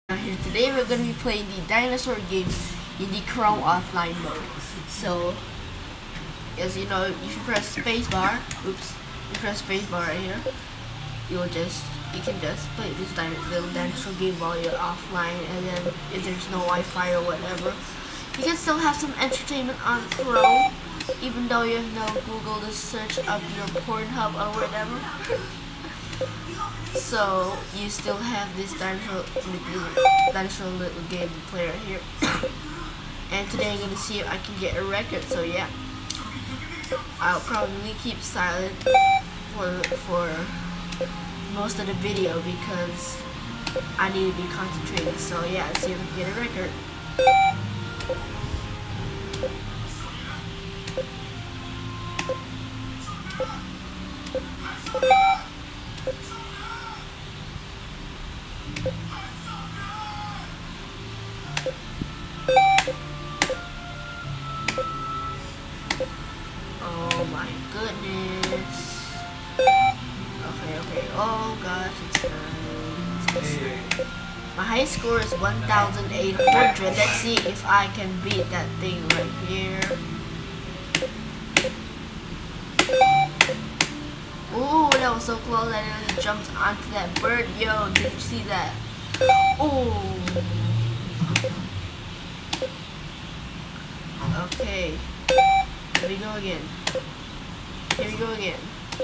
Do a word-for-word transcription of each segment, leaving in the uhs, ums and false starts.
Here today we're gonna be playing the dinosaur game in the Chrome offline mode. So as you know, if you press spacebar, oops, you press spacebar right here, you'll just you can just play this din little dinosaur game while you're offline, and then if there's no Wi-Fi or whatever, you can still have some entertainment on Chrome, even though you have no Google to search up your Pornhub or whatever. So you still have this dinosaur, dinosaur little game to play right here. And today I'm gonna see if I can get a record. So yeah, I'll probably keep silent for for most of the video because I need to be concentrated. So yeah, let's see if I can get a record. Oh my goodness. Okay, okay. Oh gosh, it's nine. It's nine. My high score is one thousand eight hundred. Let's see if I can beat that thing right here. Ooh, that was so close. I nearly jumped onto that bird. Yo, did you see that? Ooh. Okay. Here we go again. Here we go again.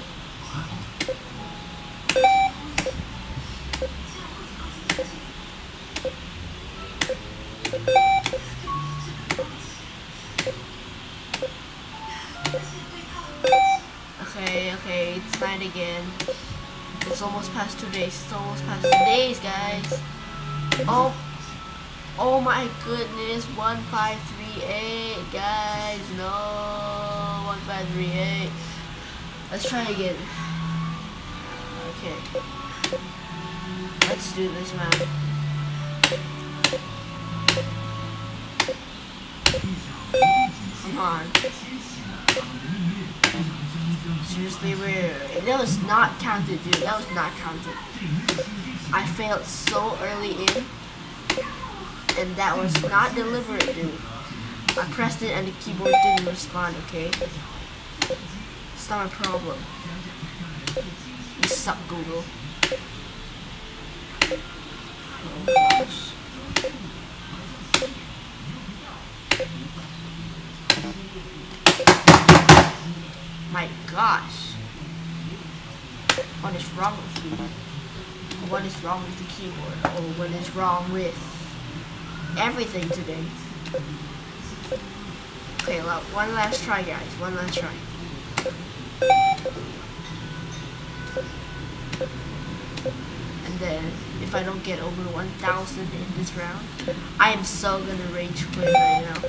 Okay, okay, it's night again. It's almost past two days. It's almost past two days, guys. Oh, oh my goodness, one five three eight, guys. No, one five three eight. Let's try again. Okay, let's do this, man. Come on. Seriously, we're that was not counted, dude. That was not counted. I failed so early in, and that was not deliberate, dude. I pressed it and the keyboard didn't respond. Okay, it's not my problem. You suck, Google. Oh gosh. My gosh. What is wrong with you? What is wrong with the keyboard? Or what is wrong with everything today? Okay, well, one last try, guys. One last try. And then, if I don't get over one thousand in this round, I am so gonna rage quit right now.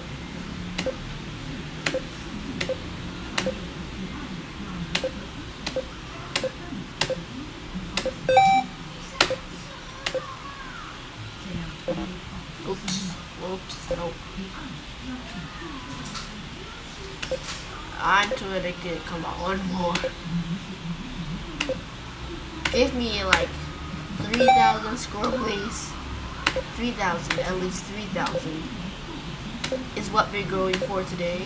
Oops, oops, nope. I'm too addicted. Come on, one more. Give me like three thousand score, please. three thousand, at least three thousand is what we're going for today.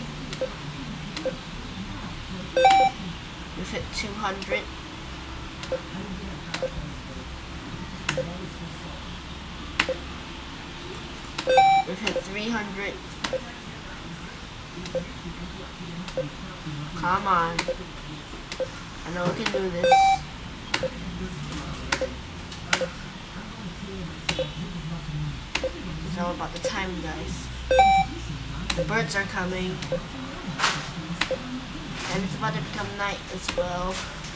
We've hit two hundred. We've hit three hundred. Come on. I know we can do this. It's all about the time, guys. The birds are coming. And it's about to become night as well.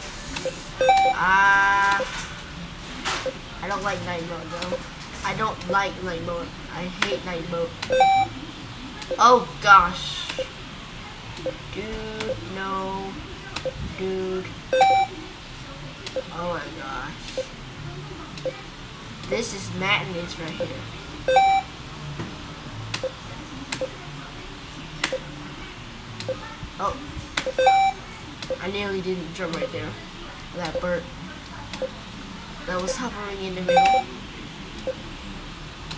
Ah. I don't like night mode though. I don't like night mode. I hate night mode. Oh gosh. Dude, no. Dude. Oh my gosh. This is madness right here. Oh. I nearly didn't jump right there. That bird that was hovering in the middle.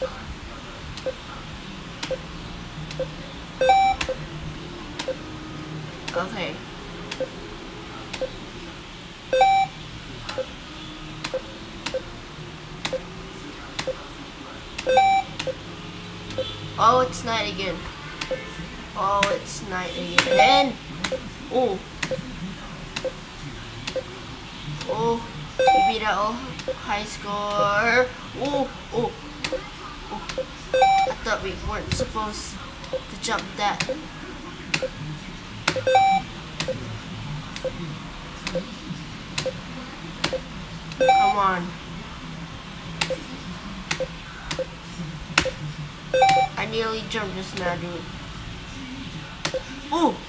Okay. Oh, it's night again. Oh, it's night again. Oh. Oh. You beat that all high score. Oh. Oh. Oh. I thought we weren't supposed to jump that. Come on. I nearly jumped just now, dude. Ooh!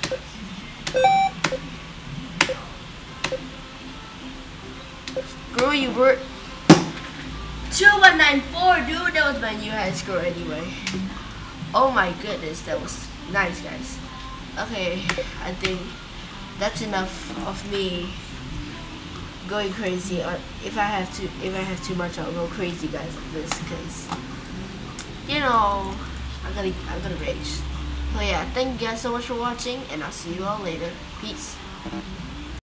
Screw you, Bert. two one nine four, dude. That was my new high score anyway. Oh my goodness, that was nice, guys. Okay, I think that's enough of me going crazy. Or if I have to, if I have too much, I'll go crazy, guys, like this, because you know, I'm gonna, I'm gonna rage. So yeah, thank you guys so much for watching, and I'll see you all later. Peace.